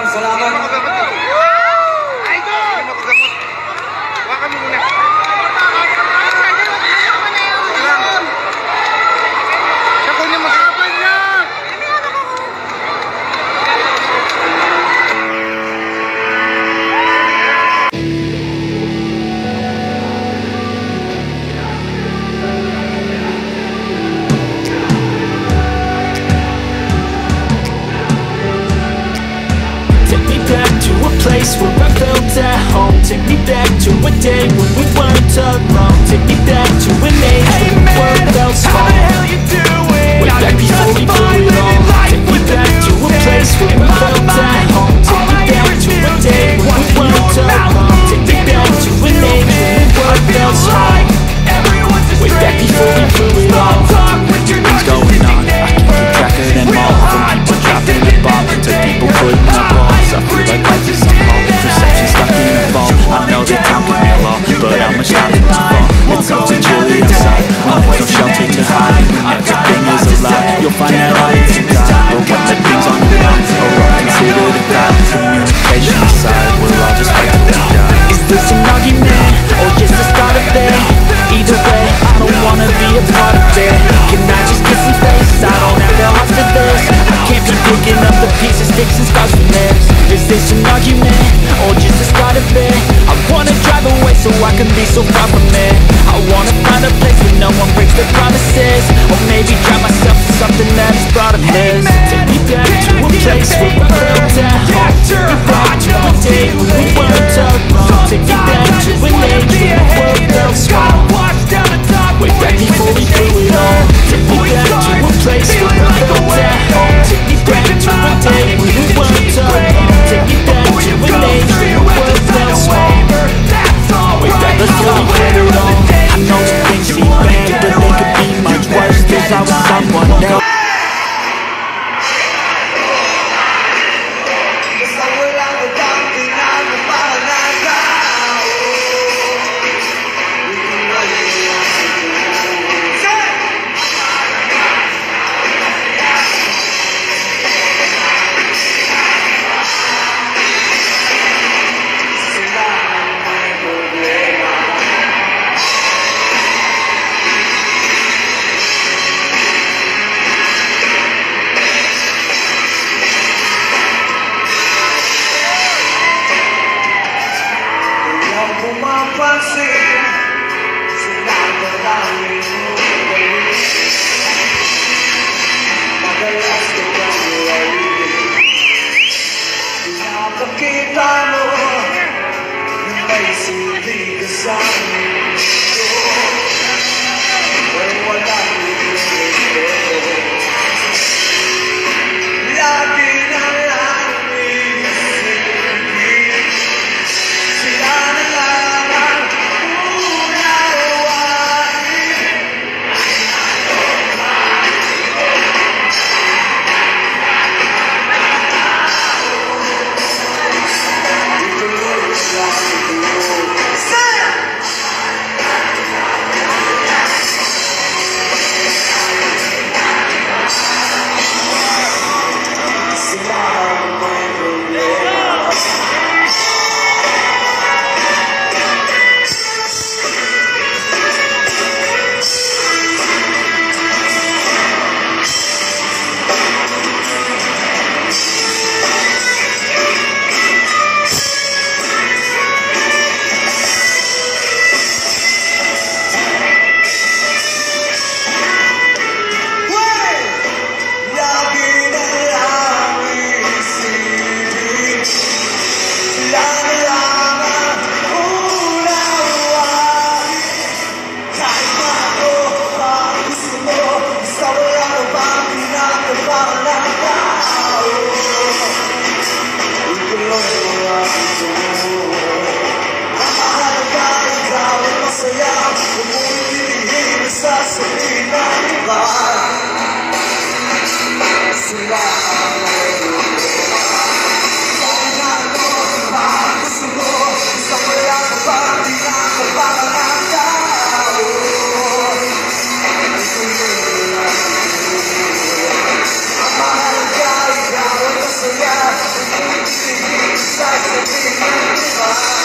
salamat. Idol! Wakan mo muna. Ako niya mag-apan yan! Place where I felt at home. Take me back to a day when we weren't alone. Take me back to an age when the world felt small. How the hell you doing? Way back before we blew it all. Take me back to a place where I felt at home. Take me back to a day when we weren't alone. Take me back to an age when the world felt small. Way back before we blew it all. Things going on, I can't keep track of them all. From people dropping the ball to people putting up walls. I feel like life is on hold, perception stuck in a vault. I know that time can be law, but how much time to fall? It's up to Julie inside, when there's no shelter to hide. When everything is a lie, you'll find that all is a God. But when the things on the line, or all considered a God. Communication aside, we'll all just fight to die. Is this an argument, or just the start of it? Either way, I don't wanna be a part of it. Can I just get some space? I don't have the heart for this. I can't be picking up the pieces, sticks and scars from this. Is this an argument, or just the start of it? I wanna drive away so I can be so far from it. I wanna find a place where no one breaks their promises. Or maybe drown myself in something that is broad of this. Take me back to a place where I felt at home. Take me back to a day when we weren't alone. Take me back to an age when the world felt small. Way back before we blew it all. Take me back to a place where I felt at home. Take me back to a day when we weren't alone. Take me back to an age when the world felt small. Way back before we blew it all. I know that things seem bad, but they could be much worse. Cause I was someone else. Such a big